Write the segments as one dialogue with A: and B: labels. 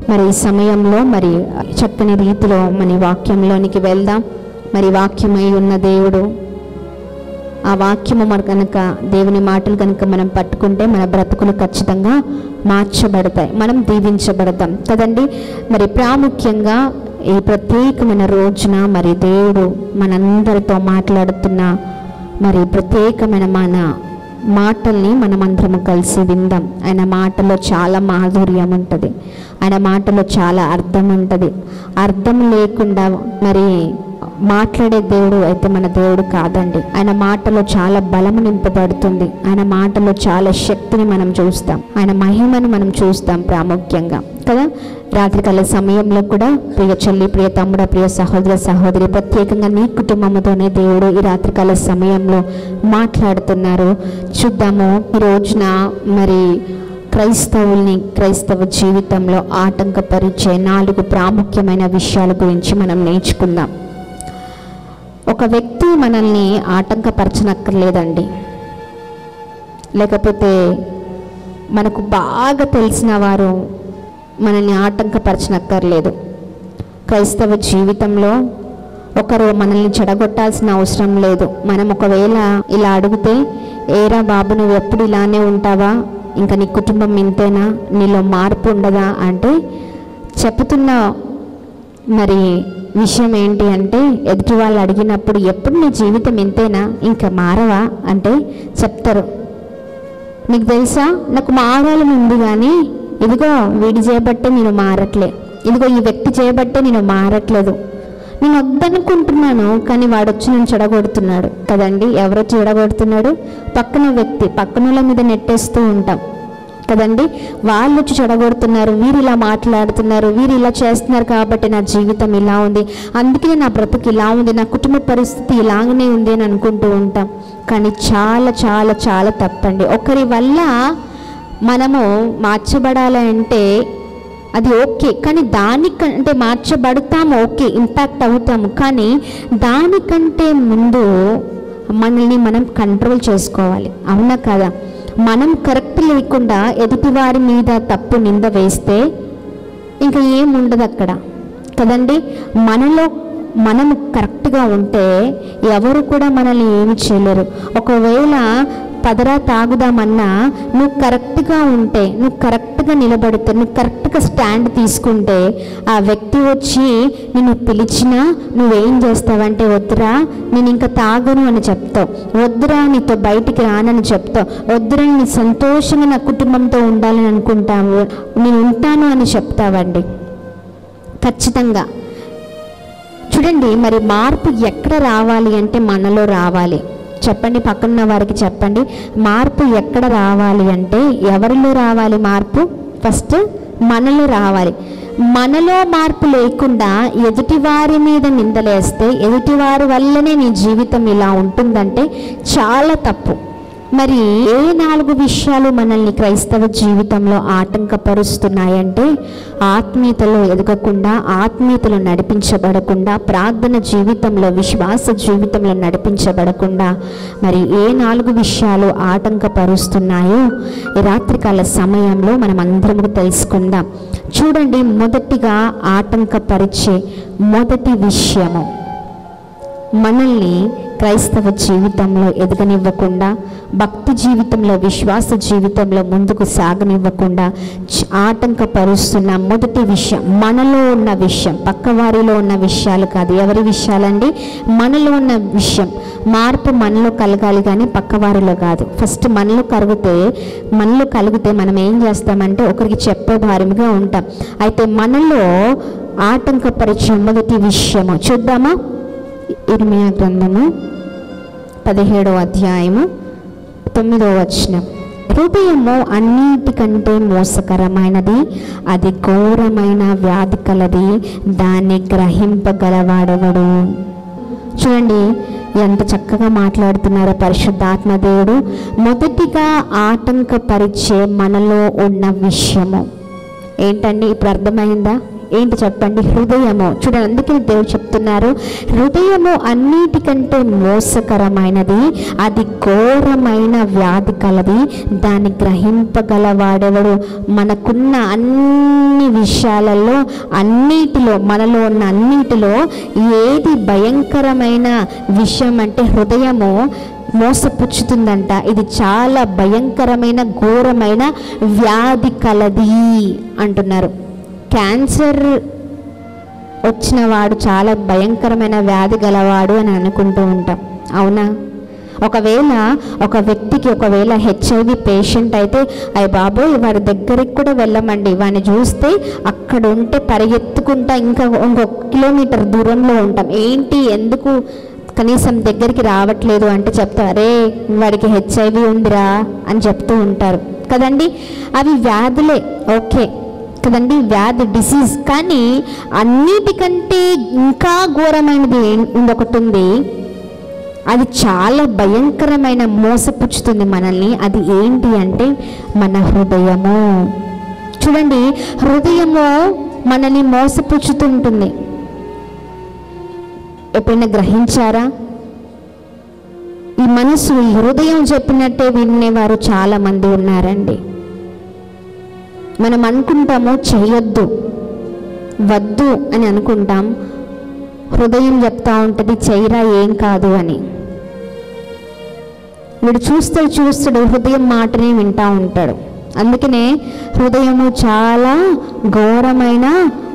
A: మరి ఈ సమయంలో మరి చక్కని రీతిలో మన వాక్యంలోనికి వెళ్దాం. మరి వాక్యమై ఉన్న దేవుడు, ఆ వాక్యము మన కనుక, దేవుని మాటలు కనుక మనం పట్టుకుంటే మన బ్రతుకులు ఖచ్చితంగా మార్చబడతాయి, మనం దీవించబడతాం కదండి. మరి ప్రాముఖ్యంగా ఈ ప్రత్యేకమైన రోజున మరి దేవుడు మనందరితో మాట్లాడుతున్న మరి ప్రత్యేకమైన మన మాటల్ని మనమందరము కలిసి విందాం. ఆయన మాటలో చాలా మాధుర్యం ఉంటుంది, ఆయన మాటలో చాలా అర్థం ఉంటుంది. అర్థం లేకుండా మరి మాట్లాడే దేవుడు అయితే మన దేవుడు కాదండి. ఆయన మాటలో చాలా బలము నింపబడుతుంది, ఆయన మాటలో చాలా శక్తిని మనం చూస్తాం, ఆయన మహిమను మనం చూస్తాం ప్రాముఖ్యంగా కదా. రాత్రికాల సమయంలో కూడా ప్రియ చెల్లి, ప్రియ తమ్ముడ, ప్రియ సహోదర సహోదరి, ప్రత్యేకంగా నీ కుటుంబంతోనే దేవుడు ఈ రాత్రికాల సమయంలో మాట్లాడుతున్నారు. చూద్దాము. ఈ రోజున మరి క్రైస్తవుల్ని, క్రైస్తవ జీవితంలో ఆటంకపరిచే 4 ప్రాముఖ్యమైన విషయాల గురించి మనం నేర్చుకుందాం. ఒక వ్యక్తి మనల్ని ఆటంకపరచనక్కర్లేదండి, లేకపోతే మనకు బాగా తెలిసిన వారు మనల్ని ఆటంకపరచనక్కర్లేదు. క్రైస్తవ జీవితంలో ఒకరు మనల్ని చెడగొట్టాల్సిన అవసరం లేదు. మనం ఒకవేళ ఇలా అడిగితే, ఏరా బాబు నువ్వు ఎప్పుడు ఇలానే ఉంటావా, ఇంకా నీ కుటుంబం ఇంతేనా, నీలో మార్పు ఉండదా అంటే చెప్తున్న మరి విషయం ఏంటి అంటే, ఎదుటి వాళ్ళు అడిగినప్పుడు ఎప్పుడు నీ జీవితం ఇంతేనా, ఇంకా మారవా అంటే చెప్తారు, నీకు తెలుసా నాకు మారాలని ఉంది కానీ ఇదిగో వీడి చేయబట్టే నేను మారట్లే, ఇదిగో ఈ వ్యక్తి చేయబట్టే నేను మారట్లేదు, నేను వద్దనుకుంటున్నాను కానీ వాడు వచ్చి నేను చెడగొడుతున్నాడు కదండి. ఎవరో చెడగొడుతున్నాడు? పక్కన వ్యక్తి, పక్కనల మీద నెట్టేస్తూ ఉంటాం కదండి. వాళ్ళు వచ్చి చెడగొడుతున్నారు, వీరు ఇలా మాట్లాడుతున్నారు, వీరు ఇలా చేస్తున్నారు కాబట్టి నా జీవితం ఇలా ఉంది, అందుకనే నా బ్రతుకు ఇలా ఉంది, నా కుటుంబ పరిస్థితి ఇలాగనే ఉంది అని అనుకుంటూ ఉంటాం. కానీ చాలా చాలా చాలా తప్పండి. ఒకరి వల్ల మనము మార్చబడాలంటే అది ఓకే, కానీ దానికంటే మార్చబడతాము, ఓకే ఇంపాక్ట్ అవుతాము, కానీ దానికంటే ముందు మనల్ని మనం కంట్రోల్ చేసుకోవాలి. అవునా కదా? మనం కరెక్ట్ లేకుండా ఎదుటివారి మీద తప్పు నింద వేస్తే ఇంకా ఏముండదు అక్కడ కదండి. మనలో మనము కరెక్ట్గా ఉంటే ఎవరు కూడా మనల్ని ఏమి చేయలేరు. ఒకవేళ పదరా తాగుదామన్నా నువ్వు కరెక్ట్గా ఉంటే, నువ్వు కరెక్ట్గా నిలబడితే, నువ్వు కరెక్ట్గా స్టాండ్ తీసుకుంటే ఆ వ్యక్తి వచ్చి నిన్ను పిలిచినా నువ్వేం చేస్తావంటే, వద్దురా నేను ఇంకా తాగను అని చెప్తావు, వద్దురా నీతో బయటికి రానని చెప్తావు, వద్దురా నీ సంతోషంగా నా కుటుంబంతో ఉండాలని అనుకుంటావు, నేను ఉంటాను అని చెప్తావండి ఖచ్చితంగా. చూడండి, మరి మార్పు ఎక్కడ రావాలి అంటే మనలో రావాలి. చెప్పండి, పక్కన వారికి చెప్పండి, మార్పు ఎక్కడ రావాలి అంటే ఎవరిలో రావాలి మార్పు? ఫస్ట్ మనలో రావాలి. మనలో మార్పు లేకుండా ఎదుటివారి మీద నిందలేస్తే, ఎదుటివారి వల్లనే నీ జీవితం ఇలా ఉంటుందంటే చాలా తప్పు. మరి ఏ 4 విషయాలు మనల్ని క్రైస్తవ జీవితంలో ఆటంకపరుస్తున్నాయంటే, ఆత్మీయతలో ఎదగకుండా, ఆత్మీయతలో నడిపించబడకుండా, ప్రార్థన జీవితంలో, విశ్వాస జీవితంలో నడిపించబడకుండా మరి ఏ 4 విషయాలు ఆటంకపరుస్తున్నాయో ఈ రాత్రికాల సమయంలో మనం అందరము తెలుసుకుందాం. చూడండి, మొదటిగా ఆటంకపరిచే మొదటి విషయము, మనల్ని క్రైస్తవ జీవితంలో ఎదగనివ్వకుండా, భక్తి జీవితంలో, విశ్వాస జీవితంలో ముందుకు సాగనివ్వకుండా ఆటంకపరుస్తున్న మొదటి విషయం, మనలో ఉన్న విషయం, పక్కవారిలో ఉన్న విషయాలు కాదు. ఎవరి విషయాలండి? మనలో ఉన్న విషయం. మార్పు మనలో కలగాలి కానీ పక్కవారిలో కాదు. ఫస్ట్ మనలో కలిగితే మనం ఏం చేస్తామంటే ఒకరికి చెప్పే భారముగా ఉంటాం. అయితే మనలో ఆటంకపరిచే మొదటి విషయము చూద్దామా? ఇర్మియా గ్రంథము 17వ అధ్యాయము 9వ వచనం. హృదయము అన్నిటికంటే మోసకరమైనది, అది ఘోరమైన వ్యాధి కలది, దాన్ని గ్రహింపగలవాడెవడు. చూడండి ఎంత చక్కగా మాట్లాడుతున్నారో పరిశుద్ధాత్మ దేవుడు. మొదటిగా ఆటంకపరిచే మనలో ఉన్న విషయము ఏంటండి? ఇప్పుడు అర్థమైందా? ఏంటి చెప్పండి? హృదయము. చూడండి, అందుకే దేవుడు చెప్తున్నారు, హృదయము అన్నిటికంటే మోసకరమైనది, అది ఘోరమైన వ్యాధి కలది, దాన్ని గ్రహింపగలవాడెవడు? మనకున్న అన్ని విషయాలలో, అన్నిటిలో, మనలో ఉన్న అన్నిటిలో ఏది భయంకరమైన విషయం అంటే హృదయము మోసపుచ్చుతుందంట. ఇది చాలా భయంకరమైన ఘోరమైన వ్యాధి కలది అంటున్నారు. క్యాన్సర్ వచ్చిన వాడు చాలా భయంకరమైన వ్యాధి గలవాడు అని అనుకుంటూ ఉంటాం, అవునా? ఒకవేళ ఒక వ్యక్తికి ఒకవేళ హెచ్ఐవి పేషెంట్ అయితే, అయ్య బాబోయ్ వాడి దగ్గరికి కూడా వెళ్ళమండి, వాడిని చూస్తే అక్కడ ఉంటే పరిగెత్తుకుంటా ఇంకా ఇంకొక కిలోమీటర్ దూరంలో ఉంటాం. ఏంటి, ఎందుకు కనీసం దగ్గరికి రావట్లేదు అంటే చెప్తా, అరే వాడికి హెచ్ఐవి ఉందిరా అని చెప్తూ ఉంటారు కదండి. అవి వ్యాధులే, ఓకే కదండి, వ్యాధి, డిసీజ్. కానీ అన్నిటికంటే ఇంకా ఘోరమైనది ఇంకొకటి ఉంది, అది చాలా భయంకరమైన మోసపుచ్చుతుంది మనల్ని. అది ఏంటి అంటే మన హృదయము. చూడండి, హృదయము మనల్ని మోసపుచ్చుతుంటుంది. ఎప్పుడైనా గ్రహించారా? ఈ మనసు, ఈ హృదయం చెప్పినట్టే వినేవారు చాలా మంది ఉన్నారండి. మనం అనుకుంటాము చేయొద్దు, వద్దు అని అనుకుంటాం, హృదయం చెప్తా ఉంటుంది చెయ్యరా ఏం కాదు అని. వీడు చూస్తాడు హృదయం మాటనే వింటూ ఉంటాడు. అందుకనే హృదయము చాలా ఘోరమైన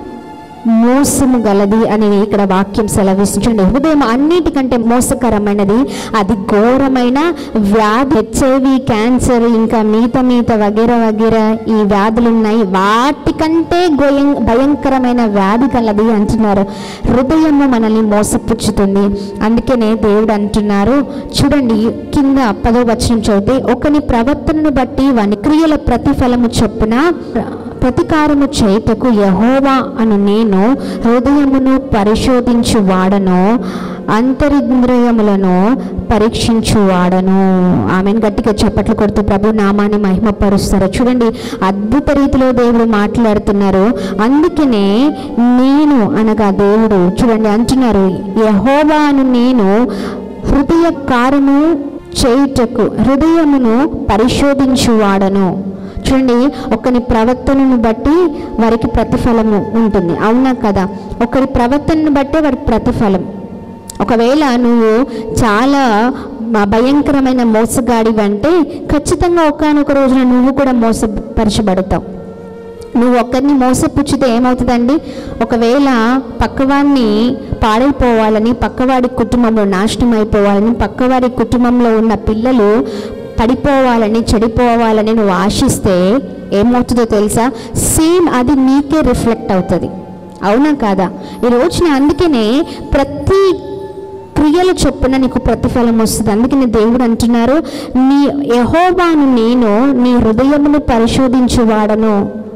A: మోసము గలది అని ఇక్కడ వాక్యం సెలవిస్తుంది. హృదయం అన్నిటికంటే మోసకరమైనది, అది ఘోరమైన వ్యాధి. హెచ్ఐవి, క్యాన్సర్, ఇంకా మిగతా వగేరా ఈ వ్యాధులు ఉన్నాయి, వాటికంటే భయంకరమైన వ్యాధి కలది అంటున్నారు. హృదయము మనల్ని మోసపుచ్చుతుంది. అందుకనే దేవుడు అంటున్నారు, చూడండి కింద 10వ వచనం చదివితే, ఒకని ప్రవర్తనను బట్టి వాని క్రియల ప్రతిఫలము చొప్పున ప్రతికారము చేయుటకు యెహోవా అను నేను హృదయమును పరిశోధించువాడను, అంతరింద్రియములను పరీక్షించువాడను. ఆమెను గట్టిగా చప్పట్లు కొడుతూ ప్రభు నామాన్ని మహిమపరుస్తారు. చూడండి, అద్భుత రీతిలో దేవుడు మాట్లాడుతున్నారు. అందుకనే నేను అనగా దేవుడు చూడండి అంటున్నారు, యెహోవా అను నేను హృదయ కార్యము చేయుటకు హృదయమును పరిశోధించువాడను. చూడండి, ఒకరి ప్రవర్తనను బట్టి వారికి ప్రతిఫలము ఉంటుంది, అవునా కదా? ఒకరి ప్రవర్తనను బట్టే వారికి ప్రతిఫలం. ఒకవేళ నువ్వు చాలా భయంకరమైన మోసగాడివంటే ఖచ్చితంగా ఒకానొక రోజున నువ్వు కూడా మోసపరచబడతావు. నువ్వు ఒక్కరిని మోసపుచ్చితే ఏమవుతుందండి? ఒకవేళ పక్కవాడిని పాడైపోవాలని, పక్కవాడి కుటుంబంలో నాశనం అయిపోవాలని, పక్కవాడి కుటుంబంలో ఉన్న పిల్లలు పడిపోవాలని, చెడిపోవాలని నువ్వు ఆశిస్తే ఏమవుతుందో తెలుసా? సేమ్ అది నీకే రిఫ్లెక్ట్ అవుతుంది, అవునా కాదా? ఈ రోజున అందుకనే ప్రతి క్రియల చొప్పున నీకు ప్రతిఫలం వస్తుంది. అందుకని దేవుడు అంటున్నారు, నీ యెహోవాను నేను నీ హృదయమును పరిశోధించువాడను,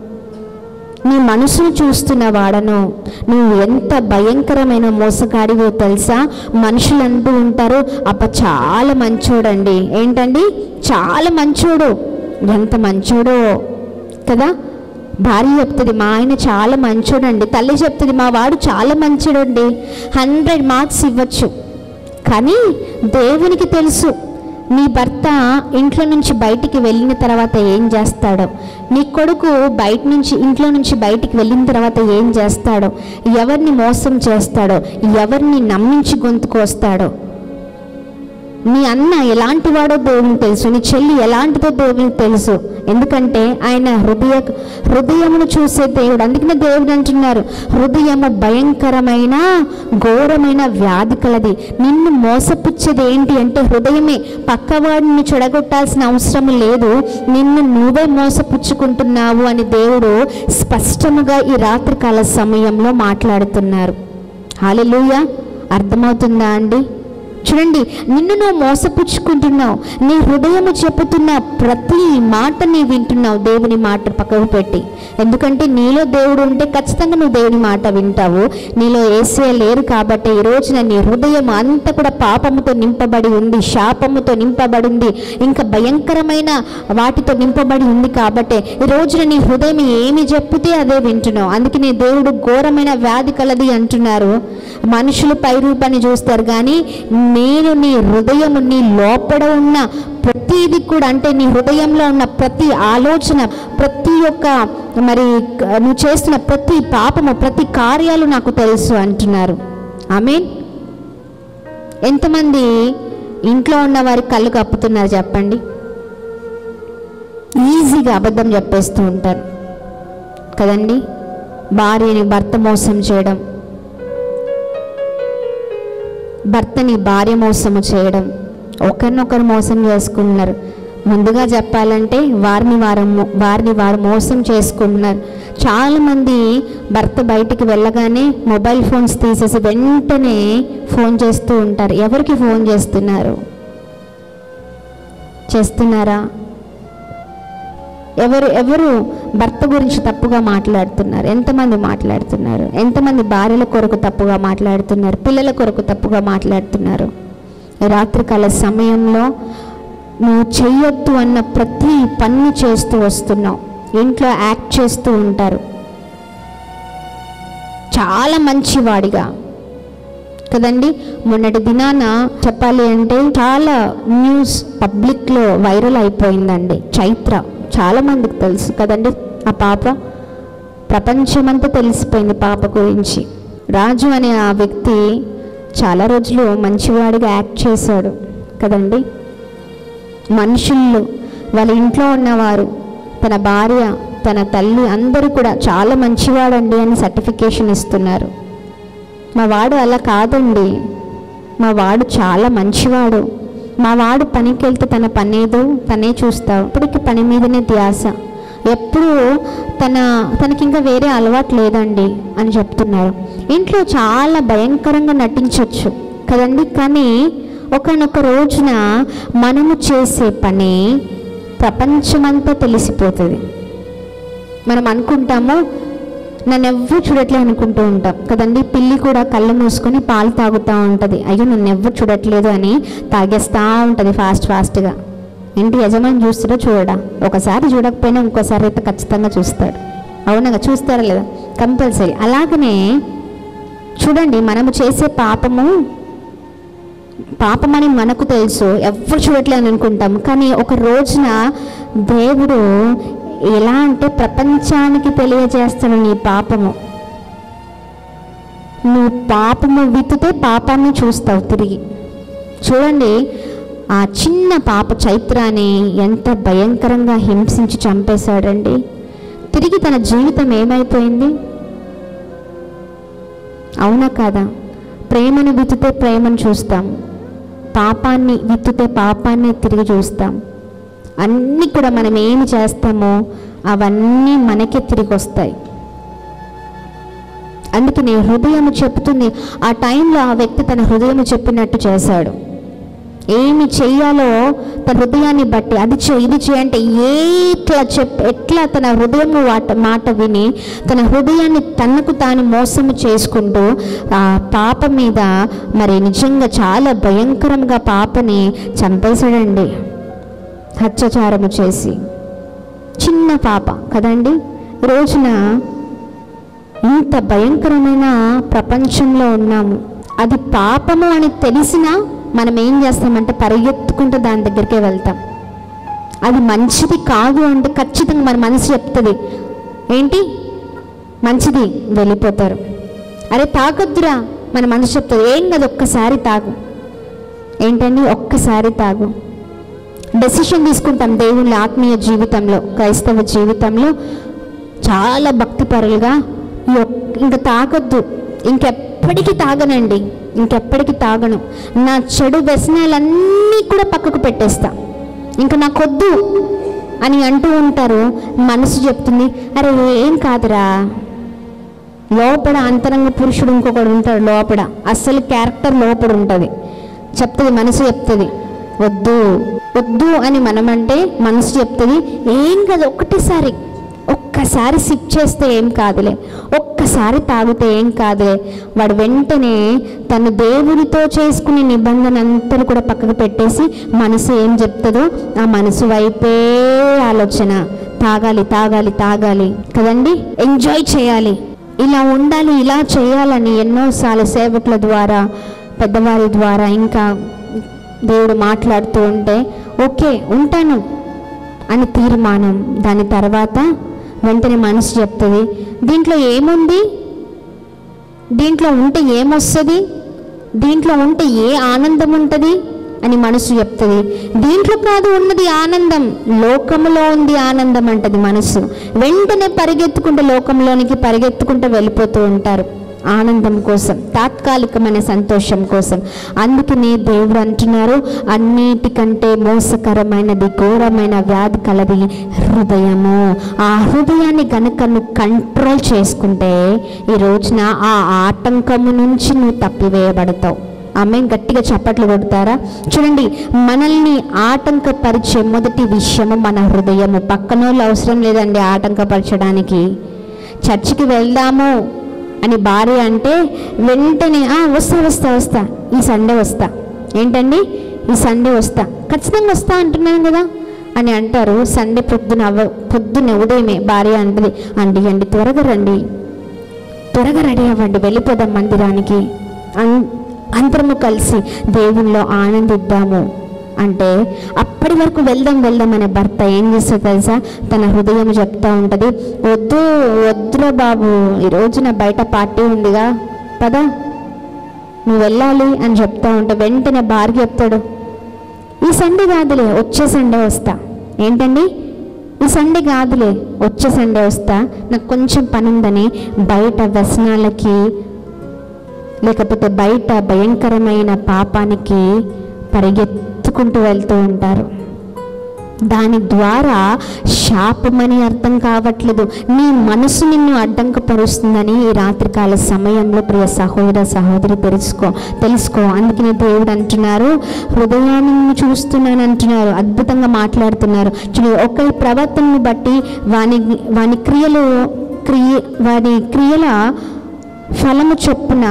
A: నీ మనసును చూస్తున్న వాడను. నువ్వు ఎంత భయంకరమైన మోసగాడివో తెలుసా? మనుషులు అంటూ ఉంటారు, అబ్బ చాలా మంచోడండి, ఏంటండి చాలా మంచోడు, ఎంత మంచోడో కదా. భార్య చెప్తుంది మా ఆయన చాలా మంచోడండి, తల్లి చెప్తుంది మా వాడు చాలా మంచోడండి, 100 మార్క్స్ ఇవ్వచ్చు. కానీ దేవునికి తెలుసు నీ భర్త ఇంట్లో నుంచి బయటికి వెళ్ళిన తర్వాత ఏం చేస్తాడో, నీ కొడుకు ఇంట్లో నుంచి బయటికి వెళ్ళిన తర్వాత ఏం చేస్తాడో, ఎవరిని మోసం చేస్తాడో, ఎవరిని నమ్మించి గొంతుకొస్తాడో, నీ అన్న ఎలాంటి వాడో దేవునికి తెలుసు, నీ చెల్లి ఎలాంటిదో దేవునికి తెలుసు. ఎందుకంటే ఆయన హృదయమును చూసే దేవుడు. అందుకనే దేవుడు అంటున్నారు, హృదయము భయంకరమైన ఘోరమైన వ్యాధి కలది. నిన్ను మోసపుచ్చేది ఏంటి అంటే హృదయమే. పక్కవాడిని చెడగొట్టాల్సిన అవసరం లేదు, నిన్ను నువ్వే మోసపుచ్చుకుంటున్నావు అని దేవుడు స్పష్టముగా ఈ రాత్రికాల సమయంలో మాట్లాడుతున్నారు. హల్లెలూయా. అర్థమవుతుందా అండి? చూడండి, నిన్ను నువ్వు మోసపుచ్చుకుంటున్నావు. నీ హృదయము చెప్పుతున్న ప్రతి మాటని వింటున్నావు దేవుని మాట పక్కకు పెట్టి. ఎందుకంటే నీలో దేవుడు ఉంటే ఖచ్చితంగా నువ్వు దేవుని మాట వింటావు. నీలో యేసయ్య లేరు కాబట్టి ఈ రోజున నీ హృదయం అంతా కూడా పాపముతో నింపబడి ఉంది, శాపముతో నింపబడి ఉంది, ఇంకా భయంకరమైన వాటితో నింపబడి ఉంది. కాబట్టి ఈ రోజున నీ హృదయం ఏమి చెప్తే అదే వింటున్నావు. అందుకనే దేవుడు ఘోరమైన వ్యాధి కలది అంటున్నారు. మనుషులు పై రూపాన్ని చూస్తారు కానీ నేను నీ హృదయము, నీ లోపల ఉన్న ప్రతిది కూడా, అంటే నీ హృదయంలో ఉన్న ప్రతి ఆలోచన, ప్రతి ఒక్క మరి నువ్వు చేస్తున్న ప్రతి పాపము, ప్రతి కార్యాలు నాకు తెలుసు అంటున్నారు. ఆమేన్. ఎంతమంది ఇంట్లో ఉన్న వారి కళ్ళు కప్పుతున్నారు చెప్పండి? ఈజీగా అబద్ధం చెప్పేస్తూ ఉంటారు కదండి. భార్యని భర్త మోసం చేయడం, భర్తని భార్య మోసము చేయడం, ఒకరినొకరు మోసం చేసుకుంటున్నారు. ముందుగా చెప్పాలంటే వారిని వారు మోసం చేసుకుంటున్నారు. చాలామంది భర్త బయటికి వెళ్ళగానే మొబైల్ ఫోన్స్ తీసేసి వెంటనే ఫోన్ చేస్తూ ఉంటారు. ఎవరికి ఫోన్ చేస్తున్నారా? ఎవరు భర్త గురించి తప్పుగా మాట్లాడుతున్నారు? ఎంతమంది మాట్లాడుతున్నారు? ఎంతమంది భార్యల కొరకు తప్పుగా మాట్లాడుతున్నారు? పిల్లల కొరకు తప్పుగా మాట్లాడుతున్నారు? రాత్రికాల సమయంలో నువ్వు చెయ్యొద్దు అన్న ప్రతి పని చేస్తూ వస్తున్నావు. ఇంట్లో యాక్ట్ చేస్తూ ఉంటారు చాలా మంచివాడిగా కదండి. మొన్నటి దినాన చెప్పాలి అంటే చాలా న్యూస్ పబ్లిక్లో వైరల్ అయిపోయిందండి. చైత్ర చాలామందికి తెలుసు కదండి. ఆ పాప ప్రపంచమంతా తెలిసిపోయింది పాప గురించి. రాజు అనే ఆ వ్యక్తి చాలా రోజులు మంచివాడిగా యాక్ట్ చేశాడు కదండి. మనుషులు, వాళ్ళ ఇంట్లో ఉన్నవారు, తన భార్య, తన తల్లి అందరూ కూడా చాలా మంచివాడండి అని సర్టిఫికేషన్ ఇస్తున్నారు. మా వాడు అలా కాదండి, మా వాడు చాలా మంచివాడు, మా వాడు పనికి వెళ్తే తన పని ఏదో తనే చూస్తావు, ఇప్పటికి పని మీదనే ధ్యాస, ఎప్పుడు తనకి ఇంకా వేరే అలవాటు లేదండి అని చెప్తున్నారు. ఇంట్లో చాలా భయంకరంగా నటించవచ్చు కదండి. కానీ ఒకనొక రోజున మనము చేసే పని ప్రపంచమంతా తెలిసిపోతుంది. మనం అనుకుంటాము నన్ను ఎవ్వరు చూడట్లేదు అనుకుంటూ ఉంటాం కదండి. పిల్లి కూడా కళ్ళు మూసుకొని పాలు తాగుతూ ఉంటుంది. అయ్యో నన్ను ఎవ్వరు చూడట్లేదు అని తాగేస్తూ ఉంటుంది ఫాస్ట్గా. ఇంటి యజమాని చూస్తాడో చూడడా? ఒకసారి చూడకపోయినా ఇంకోసారి అయితే ఖచ్చితంగా చూస్తాడు. అవునగా చూస్తారా లేదా? కంపల్సరీ. అలాగనే చూడండి, మనము చేసే పాపమని మనకు తెలుసు, ఎవ్వరు చూడట్లేదు అనుకుంటాం. కానీ ఒక రోజున దేవుడు ఎలా అంటే ప్రపంచానికి తెలియజేస్తాడు నీ పాపము. నువ్వు పాపము విత్తితే పాపాన్ని చూస్తావు తిరిగి. చూడండి, ఆ చిన్న పాప చైత్రాన్ని ఎంత భయంకరంగా హింసించి చంపేశాడండి. తిరిగి తన జీవితం ఏమైపోయింది? అవునా కాదా? ప్రేమను విత్తితే ప్రేమను చూస్తాం, పాపాన్ని విత్తితే పాపాన్ని తిరిగి చూస్తాం. అన్నీ కూడా మనం ఏమి చేస్తామో అవన్నీ మనకే తిరిగి వస్తాయి. అందుకని హృదయం చెప్తుంది. ఆ టైంలో ఆ వ్యక్తి తన హృదయం చెప్పినట్టు చేశాడు. ఏమి చెయ్యాలో తన హృదయాన్ని బట్టి అది ఇది చేయంటే ఎట్లా తన హృదయం మాట విని తన హృదయాన్ని తనకు తాను మోసము చేసుకుంటూ ఆ పాప మీద మరి నిజంగా చాలా భయంకరంగా పాపని చంపేశాడండి, అత్యాచారము చేసి. చిన్న పాప కదండి. రోజున ఇంత భయంకరమైన ప్రపంచంలో ఉన్నాము. అది పాపము అని తెలిసినా మనం ఏం చేస్తామంటే పరిగెత్తుకుంటూ దాని దగ్గరికే వెళ్తాం. అది మంచిది కాదు అంటే ఖచ్చితంగా మన మనసు చెప్తుంది, ఏంటి మంచిది, వెళ్ళిపోతారు. అరే తాగొద్దురా, మన మనసు చెప్తుంది, ఏం కాదు ఒక్కసారి తాగు. ఏంటండి ఒక్కసారి తాగు. డెసిషన్ తీసుకుంటాం దేవుళ్ళ ఆత్మీయ జీవితంలో, క్రైస్తవ జీవితంలో చాలా భక్తిపరులుగా ఇంకా తాగొద్దు, ఇంకెప్పటికీ తాగనండి, ఇంకెప్పటికీ తాగను, నా చెడు వ్యసనాలన్నీ కూడా పక్కకు పెట్టేస్తా, ఇంకా నాకొద్దు అని అంటూ ఉంటారు. మనసు చెప్తుంది, అరే ఏం కాదురా. లోపల అంతరంగ పురుషుడు ఇంకొకడు ఉంటాడు, లోపల అస్సలు క్యారెక్టర్ లోపల ఉంటుంది. చెప్తుంది, మనసు చెప్తుంది వద్దు వద్దు అని. మనమంటే మనసు చెప్తుంది ఏం కాదు, ఒక్కసారి సిప్ చేస్తే ఏం కాదులే, ఒక్కసారి తాగితే ఏం కాదులే. వాడు వెంటనే తను దేవుడితో చేసుకునే నిబంధన అంతా కూడా పక్కకు పెట్టేసి మనసు ఏం చెప్తుందో ఆ మనసు వైపే ఆలోచన. తాగాలి తాగాలి తాగాలి కదండి, ఎంజాయ్ చేయాలి, ఇలా ఉండాలి, ఇలా చేయాలని ఎన్నోసార్లు సేవకుల ద్వారా, పెద్దవారి ద్వారా ఇంకా దేవుడు మాట్లాడుతూ ఉంటే ఓకే ఉంటాను అని తీర్మానం. దాని తర్వాత వెంటనే మనసు చెప్తుంది దీంట్లో ఏముంది, దీంట్లో ఉంటే ఏమొస్తుంది, దీంట్లో ఉంటే ఏ ఆనందం ఉంటుంది అని మనసు చెప్తుంది. దీంట్లో కాదు ఉన్నది ఆనందం, లోకంలో ఉంది ఆనందం అంటది మనసు. వెంటనే లోకంలోనికి పరిగెత్తుకుంటూ వెళ్ళిపోతూ ఉంటారు ఆనందం కోసం, తాత్కాలికమైన సంతోషం కోసం. అందుకనే దేవుడు అంటున్నారు అన్నిటికంటే మోసకరమైనది, ఘోరమైన వ్యాధి కలది హృదయము. ఆ హృదయాన్ని కనుక నువ్వు కంట్రోల్ చేసుకుంటే ఈ రోజున ఆ ఆటంకము నుంచి నువ్వు తప్పివేయబడతావు. ఆమె గట్టిగా చప్పట్లు కొడతారా? చూడండి, మనల్ని ఆటంకపరిచే మొదటి విషయము మన హృదయము. పక్కనోళ్ళు అవసరం లేదండి ఆటంకపరచడానికి. చర్చికి వెళ్దాము అని భార్య అంటే వెంటనే వస్తా ఈ సండే వస్తా, ఏంటండి ఈ సండే వస్తా, ఖచ్చితంగా వస్తా అంటున్నాను కదా అని అంటారు. సండే పొద్దున్న ఉదయమే భార్య అంటది అండి త్వరగా రండి, త్వరగా రెడీ అవ్వండి, వెళ్ళిపోదాం మందిరానికి, అందరము కలిసి దేవునిలో ఆనందిద్దాము అంటే అప్పటి వరకు వెళ్దాం అనే భర్త ఏం చేస్తా తెలుసా, తన హృదయం చెప్తా ఉంటుంది వద్దురా బాబు, ఈ రోజున బయట పార్టీ ఉందిగా పదా నువ్వు వెళ్ళాలి అని చెప్తా ఉంటే వెంటనే భార్య చెప్తాడు ఈ సండే కాదులే వచ్చే సండే వస్తా. ఏంటండి ఈ సండే కాదులే వచ్చే సండే వస్తా, నాకు కొంచెం పని ఉందని బయట వ్యసనాలకి లేకపోతే బయట భయంకరమైన పాపానికి పరిగెత్తుకుంటూ వెళ్తూ ఉంటారు. దాని ద్వారా శాపమని అర్థం కావట్లేదు, నీ మనసు నిన్ను అడ్డంకపరుస్తుందని ఈ రాత్రికాల సమయంలో ప్రియ సహోదర సహోదరి తెలుసుకో. అందుకనే దేవుడు అంటున్నారు హృదయాన్ని చూస్తున్నాను అంటున్నారు, అద్భుతంగా మాట్లాడుతున్నారు. ఒకరి ప్రవర్తనను బట్టి వాని క్రియల ఫలము చొప్పున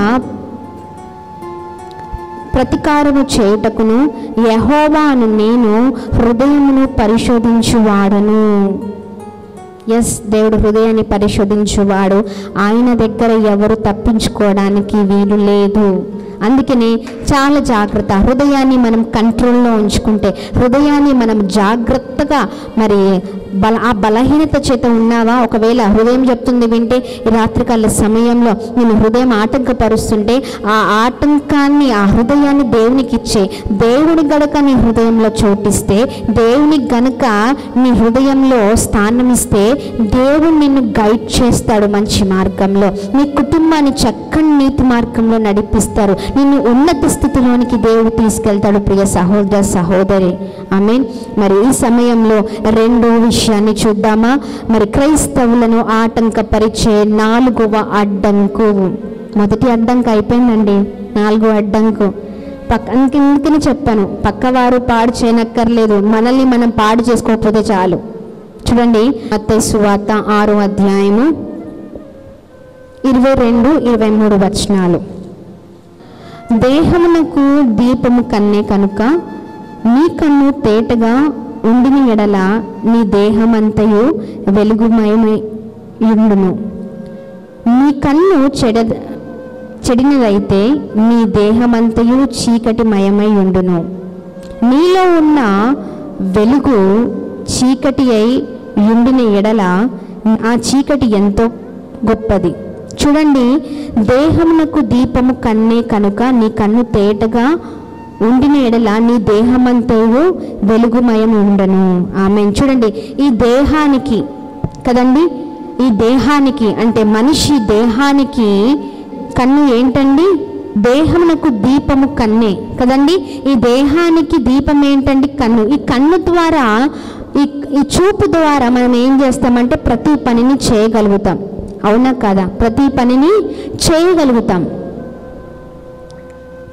A: ప్రతికారము చేయుటకును యెహోవాను నేను హృదయమును పరిశోధించువాడను. దేవుడు హృదయాన్ని పరిశోధించువాడు, ఆయన దగ్గర ఎవరు తప్పించుకోవడానికి వీలు లేదు. అందుకని చాలా జాగ్రత్త, హృదయాన్ని మనం కంట్రోల్లో ఉంచుకుంటే, హృదయాన్ని మనం జాగ్రత్తగా మరి ఆ బలహీనత చేత ఉన్నావా, ఒకవేళ హృదయం చెప్తుంది వింటే ఈ రాత్రికాల సమయంలో నేను హృదయం ఆటంకపరుస్తుంటే ఆ ఆటంకాన్ని ఆ హృదయాన్ని దేవునికి ఇచ్చే, దేవుని గనక నీ హృదయంలో చోటిస్తే, దేవునికి గనక నీ హృదయంలో స్థానం ఇస్తే దేవుడు నిన్ను గైడ్ చేస్తాడు మంచి మార్గంలో, నీ కుటుంబాన్ని చక్కని నీతి మార్గంలో నడిపిస్తారు, నిన్ను ఉన్నత స్థితిలోనికి దేవుడు తీసుకెళ్తాడు. ప్రియ సహోదర సహోదరి ఆమేన్. మరి ఈ సమయంలో రెండో విషయాన్ని చూద్దామా? మరి క్రైస్తవులను ఆటంకపరిచే 4వ అడ్డంకు. మొదటి అడ్డంకు అయిపోయిందండి, 4వ అడ్డంకు. అందుకని చెప్పాను, పక్కవారు పాడు చేయనక్కర్లేదు, మనల్ని మనం పాడు చేసుకోకపోతే చాలు. చూడండి మత్తయి సువార్త 6వ అధ్యాయము 22-23 వచనాలు. దేహమునకు దీపము కన్నే కనుక నీ కన్ను తేటగా ఉండిన ఎడల నీ దేహమంతయు వెలుగుమయమై ఉండును. నీ కన్ను చెడినదైతే నీ దేహమంతయు చీకటిమయమై ఉండును. నీలో ఉన్న వెలుగు చీకటి అయి ఉండిన ఎడల ఆ చీకటి ఎంతో గొప్పది. చూడండి, దేహమునకు దీపము కన్నే కనుక నీ కన్ను తేటగా ఉండిన ఎడల నీ దేహమంతయు వెలుగుమయం ఉండను. ఆమెన్. చూడండి, ఈ దేహానికి కదండి, ఈ దేహానికి అంటే మనిషి దేహానికి కన్ను ఏంటండి? దేహమునకు దీపము కన్నే కదండి. ఈ దేహానికి దీపం ఏంటండి? కన్ను. ఈ కన్ను ద్వారా ఈ చూపు ద్వారా మనం ఏం చేస్తామంటే ప్రతి పనిని చేయగలుగుతాం. అవునా కదా? ప్రతి పనిని చేయగలుగుతాం.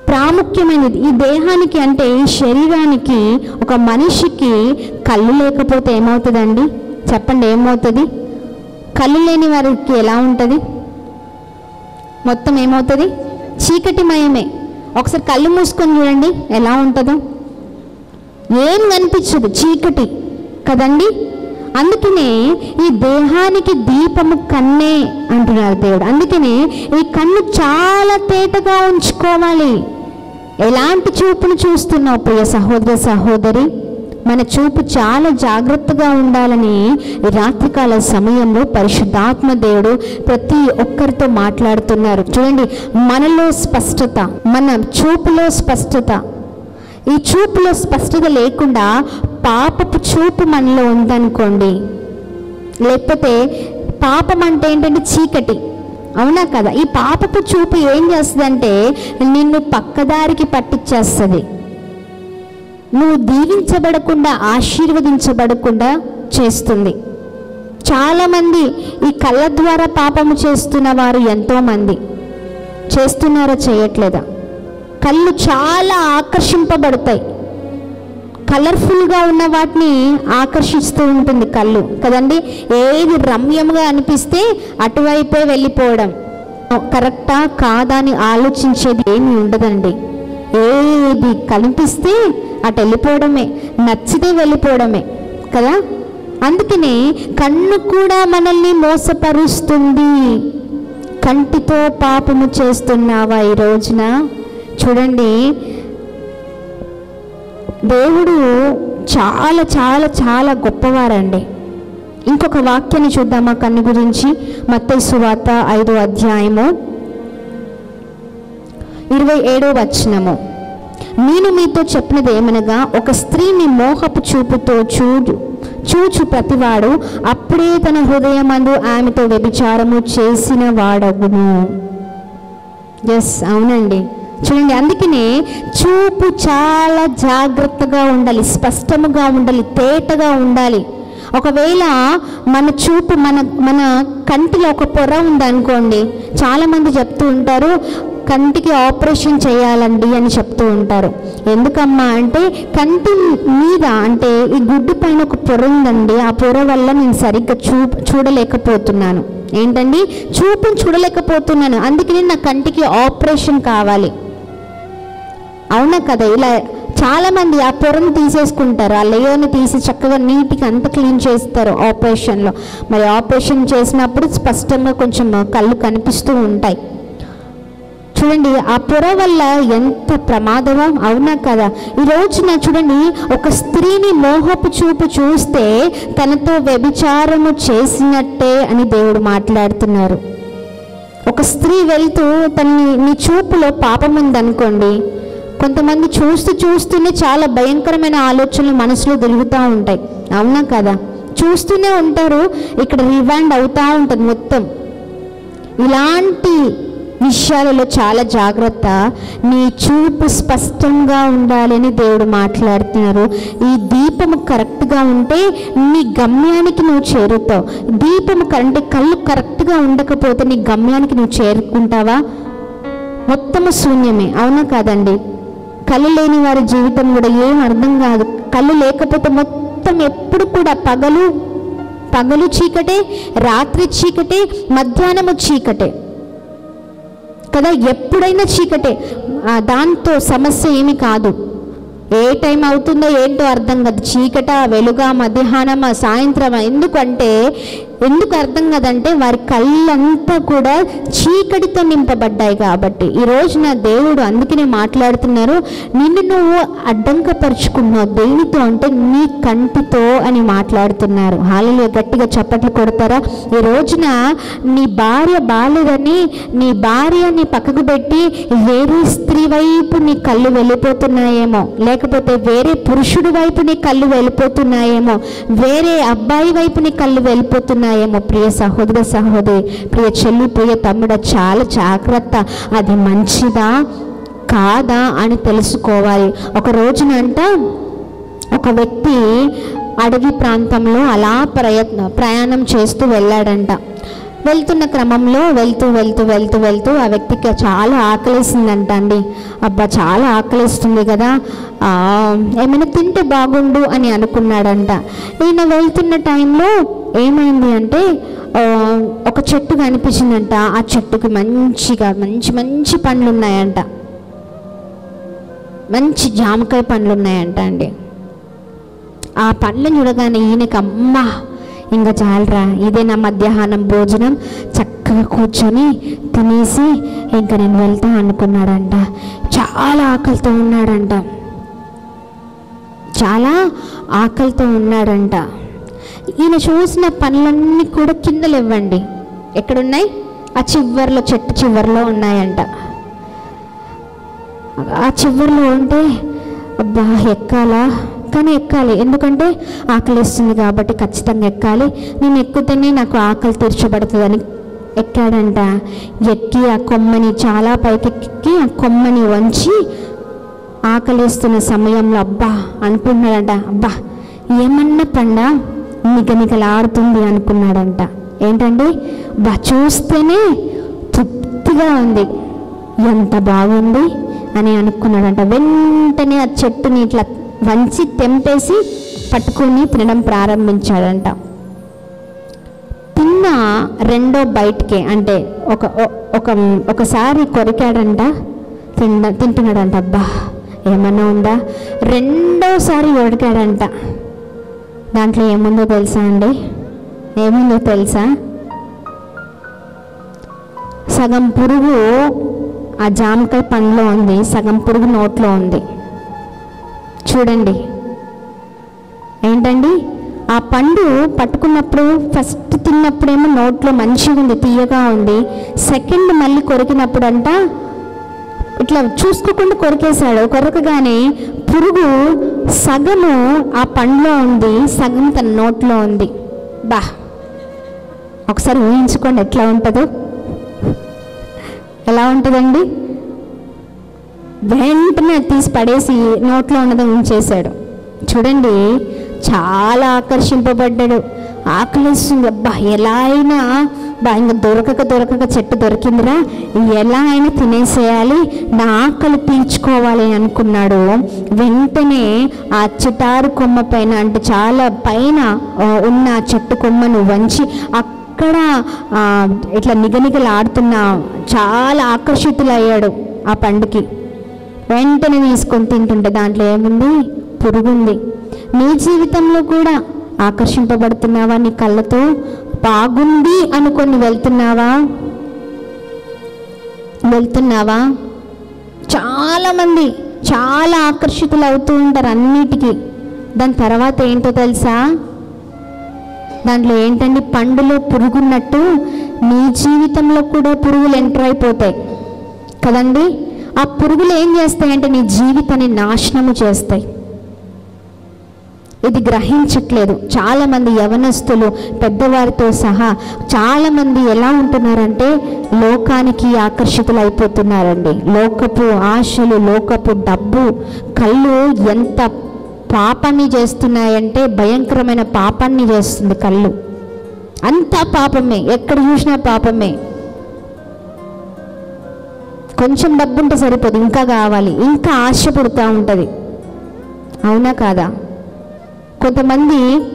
A: ప్రాముఖ్యమైనది. ఈ దేహానికి అంటే ఈ శరీరానికి, ఒక మనిషికి కళ్ళు లేకపోతే ఏమవుతుందండి? చెప్పండి, ఏమవుతుంది? కళ్ళు లేని వారికి ఎలా ఉంటుంది? మొత్తం ఏమవుతుంది? చీకటిమయమే. ఒకసారి కళ్ళు మూసుకొని చూడండి ఎలా ఉంటుందో. ఏం కనిపించదు, చీకటి కదండి. అందుకనే ఈ దేహానికి దీపము కన్నే అంటున్నారు దేవుడు. అందుకనే ఈ కన్ను చాలా తేటగా ఉంచుకోవాలి. ఎలాంటి చూపును చూస్తున్నావు ప్రియ సహోదర సహోదరి? మన చూపు చాలా జాగ్రత్తగా ఉండాలని రాత్రికాల సమయంలో పరిశుద్ధాత్మ దేవుడు ప్రతి ఒక్కరితో మాట్లాడుతున్నారు. చూడండి, మనలో స్పష్టత, మన చూపులో స్పష్టత. ఈ చూపులో స్పష్టత లేకుండా పాపపు చూపు మనలో ఉందనుకోండి, లేకపోతే పాపం అంటే ఏంటంటే చీకటి, అవునా కదా? ఈ పాపపు చూపు ఏం చేస్తుందంటే నిన్ను పక్కదారికి పట్టించేస్తుంది. నువ్వు దీవించబడకుండా, ఆశీర్వదించబడకుండా చేస్తుంది. చాలామంది ఈ కళ్ళ ద్వారా పాపము చేస్తున్న వారు ఎంతోమంది చేస్తున్నారో చేయట్లేదా? కళ్ళు చాలా ఆకర్షింపబడతాయి. కలర్ఫుల్గా ఉన్న వాటిని ఆకర్షిస్తూ ఉంటుంది కళ్ళు కదండి. ఏది రమ్యంగా అనిపిస్తే అటువైపే వెళ్ళిపోవడం, కరెక్టా కాదా అని ఆలోచించేది ఏమీ ఉండదండి. ఏది కనిపిస్తే అటు వెళ్ళిపోవడమే, నచ్చితే వెళ్ళిపోవడమే కదా. అందుకనే కన్ను కూడా మనల్ని మోసపరుస్తుంది. కంటితో పాపము చేస్తున్నావా ఈ రోజున? చూడండి, దేవుడు చాలా చాలా చాలా గొప్పవారండి. ఇంకొక వాక్యాన్ని చూద్దామా కన్ను గురించి? మత్తయి సువార్త 5వ అధ్యాయము 27వ వచనము. నేను మీతో చెప్పినది ఏమనగా, ఒక స్త్రీని మోహపు చూపుతో చూచు ప్రతివాడు అప్పుడే తన హృదయమందు ఆమెతో వ్యభిచారము చేసిన వాడగును. ఎస్, అవునండి. చూడండి, అందుకనే చూపు చాలా జాగ్రత్తగా ఉండాలి, స్పష్టముగా ఉండాలి, తేటగా ఉండాలి. ఒకవేళ మన చూపు మన కంటిలో ఒక పొర ఉందనుకోండి, చాలామంది చెప్తూ ఉంటారు కంటికి ఆపరేషన్ చేయాలండి అని చెప్తూ ఉంటారు. ఎందుకమ్మా అంటే, కంటి మీద అంటే ఈ గుడ్డు పైన ఒక పొర ఉందండి, ఆ పొర వల్ల నేను సరిగ్గా చూడలేకపోతున్నాను. ఏంటండి? చూపును చూడలేకపోతున్నాను, అందుకని నా కంటికి ఆపరేషన్ కావాలి. అవునా కదా? ఇలా చాలామంది ఆ పొరను తీసేసుకుంటారు, ఆ లేయర్ని తీసి చక్కగా నీట్గా అంత క్లీన్ చేస్తారు ఆపరేషన్లో. మరి ఆపరేషన్ చేసినప్పుడు స్పష్టంగా కొంచెం కళ్ళు కనిపిస్తూ ఉంటాయి. చూడండి, ఆ పొర వల్ల ఎంత ప్రమాదమో, అవునా కదా? ఈ రోజున చూడండి, ఒక స్త్రీని మోహపు చూపు చూస్తే తనతో వ్యభిచారము చేసినట్టే అని దేవుడు మాట్లాడుతున్నారు. ఒక స్త్రీ వెళ్తూ నీ చూపులో పాపం ఉందనుకోండి, కొంతమంది చూస్తూనే చాలా భయంకరమైన ఆలోచనలు మనసులో తిరుగుతూ ఉంటాయి, అవునా కదా? చూస్తూనే ఉంటారు, ఇక్కడ రివైండ్ అవుతూ ఉంటుంది మొత్తం. ఇలాంటి విషయాలలో చాలా జాగ్రత్త. నీ చూపు స్పష్టంగా ఉండాలని దేవుడు మాట్లాడుతున్నారు. ఈ దీపము కరెక్ట్గా ఉంటే నీ గమ్యానికి నువ్వు చేరుతావు. దీపము అంటే కళ్ళు కరెక్ట్గా ఉండకపోతే నీ గమ్యానికి నువ్వు చేరుకుంటావా? మొత్తము శూన్యమే, అవునా కాదండి? కళ్ళు లేని వారి జీవితం కూడా ఏం అర్థం కాదు. కళ్ళు లేకపోతే మొత్తం ఎప్పుడు కూడా పగలు చీకటే, రాత్రి చీకటే, మధ్యాహ్నము చీకటే కదా. ఎప్పుడైనా చీకటే, దాంతో సమస్య ఏమి కాదు. ఏ టైం అవుతుందో ఏంటో అర్థం కాదు. చీకట, వెలుగా, మధ్యాహ్నమా, సాయంత్రమా, ఎందుకు అర్థం కదంటే వారి కళ్ళంతా కూడా చీకటితో నింపబడ్డాయి కాబట్టి. ఈరోజు నా దేవుడు అందుకనే మాట్లాడుతున్నారు, నిన్ను నువ్వు అడ్డంకపరుచుకున్నావు. దేనితో అంటే నీ కంటితో అని మాట్లాడుతున్నారు. హల్లెలూయా, గట్టిగా చప్పట్లు కొడతారా? ఈ రోజున నీ భార్య బాలేదని నీ భార్యని పక్కకు పెట్టి వేరే స్త్రీ వైపు నీ కళ్ళు వెళ్ళిపోతున్నాయేమో, లేకపోతే వేరే పురుషుడి వైపు నీ కళ్ళు వెళ్ళిపోతున్నాయేమో, వేరే అబ్బాయి వైపు నీ కళ్ళు వెళ్ళిపోతున్నాయేమో. ప్రియ సహోదర సహోదరి, ప్రియ చెల్లి, ప్రియ తమ్ముడ, చాలా జాగ్రత్త. అది మంచిదా కాదా అని తెలుసుకోవాలి. ఒక రోజునంట ఒక వ్యక్తి అడవి ప్రాంతంలో అలా ప్రయాణం చేస్తూ వెళ్ళాడంట. వెళ్తున్న క్రమంలో వెళ్తూ ఆ వ్యక్తికి చాలా ఆకలేసిందంట అండి. అబ్బా చాలా ఆకలిస్తుంది కదా, ఏమైనా తింటే బాగుండు అని అనుకున్నాడంట. ఈయన వెళ్తున్న టైంలో ఏమైంది అంటే ఒక చెట్టు కనిపించిందంట. ఆ చెట్టుకి మంచి పండ్లు ఉన్నాయంట, మంచి జామకాయ పండ్లు ఉన్నాయంట అండి. ఆ పండ్లను చూడగానే ఈయనకి అమ్మా ఇంకా చాలరా, ఇదే నా మధ్యాహ్నం భోజనం, చక్కగా కూర్చొని తినేసి ఇంకా నేను వెళ్తా అనుకున్నాడంట. చాలా ఆకలితో ఉన్నాడంట. ఈయన చూసిన పనులన్నీ కూడా కింద లేవండి. ఎక్కడున్నాయి? ఆ చివర్లో, చెట్టు చివర్లో ఉన్నాయంట. ఆ చివర్లో ఉంటే అబ్బా ఎక్కాలా, కానీ ఎక్కాలి, ఎందుకంటే ఆకలిస్తుంది కాబట్టి ఖచ్చితంగా ఎక్కాలి, నేను ఎక్కుతేనే నాకు ఆకలి తీర్చబడుతుందని ఎక్కాడంట. ఎక్కి ఆ కొమ్మని చాలా పైకెక్కి ఆ కొమ్మని వంచి ఆకలిస్తున్న సమయంలో అబ్బా అనుకున్నాడంట, అబ్బా ఏమన్నా పండా నిగనిగలాడుతుంది అనుకున్నాడంట. ఏంటండి, బా చూస్తేనే తృప్తిగా ఉంది, ఎంత బాగుంది అని అనుకున్నాడంట. వెంటనే ఆ చెట్టుని ఇట్లా వంచి తెంపేసి పట్టుకొని తినడం ప్రారంభించాడంట. తిన్న రెండో బయటికి అంటే ఒకసారి కొరికాడంట, తింటున్నాడంట. అబ్బా ఏమన్నా ఉందా? రెండోసారి కొరికాడంట. దాంట్లో ఏముందో తెలుసా అండి? సగం పురుగు ఆ జామకాయ పండ్లో ఉంది, సగం పురుగు నోట్లో ఉంది. చూడండి ఏంటండి, ఆ పండు పట్టుకున్నప్పుడు ఫస్ట్ తిన్నప్పుడేమో నోట్లో మంచిగా ఉంది, తీయగా ఉంది. సెకండ్ మళ్ళీ కొరికినప్పుడు అంట ఇట్లా చూసుకోకుండా కొరికేశాడు. కొరకగానే పురుగు సగము ఆ పండ్లో ఉంది, సగం తన నోట్లో ఉంది. బా ఒకసారి ఊహించుకోండి ఎట్లా ఉంటుందో. ఎలా ఉంటుందండి? వెంటనే తీసి పడేసి నోట్లో ఉన్నది ఉంచేశాడు. చూడండి, చాలా ఆకర్షింపబడ్డాడు. ఆకలిస్తుంది, అబ్బా ఎలా అయినా ఇంకా దొరకక చెట్టు దొరికిందిరా, ఎలా అయినా తినేసేయాలి, నా ఆకలి తీర్చుకోవాలి అనుకున్నాడు. వెంటనే ఆ చిటారు కొమ్మ పైన అంటే చాలా పైన ఉన్న చెట్టు కొమ్మను వంచి అక్కడ ఇట్లా నిగనిగలాడుతున్న చాలా ఆకర్షితులయ్యాడు ఆ పండుకి. వెంటనే తీసుకొని తింటుంటే దాంట్లో ఏముంది? పురుగుంది. నీ జీవితంలో కూడా ఆకర్షింపబడుతున్నావా? నీ కళ్ళతో బాగుంది అనుకొని వెళ్తున్నావా? చాలామంది చాలా ఆకర్షితులు అవుతూ ఉంటారు అన్నిటికీ. దాని తర్వాత ఏంటో తెలుసా? దాంట్లో ఏంటండి, పండులో పురుగున్నట్టు నీ జీవితంలో కూడా పురుగులు ఎంటర్ అయిపోతాయి కదండి. ఆ పురుగులు ఏం చేస్తాయంటే నీ జీవితాన్ని నాశనము చేస్తాయి. ఇది గ్రహించట్లేదు చాలామంది యవనస్తులు, పెద్దవారితో సహా చాలామంది ఎలా ఉంటున్నారంటే లోకానికి ఆకర్షితులు అయిపోతున్నారండి. లోకపు ఆశలు, లోకపు డబ్బు, కళ్ళు ఎంత పాపాన్ని చేస్తున్నాయంటే భయంకరమైన పాపాన్ని చేస్తుంది కళ్ళు. అంతా పాపమే, ఎక్కడ చూసినా పాపమే. కొంచెం డబ్బు ఉంటే సరిపోదు, ఇంకా కావాలి, ఇంకా ఆశ పుడుతూ ఉంటుంది. అవునా కాదా? కొంతమంది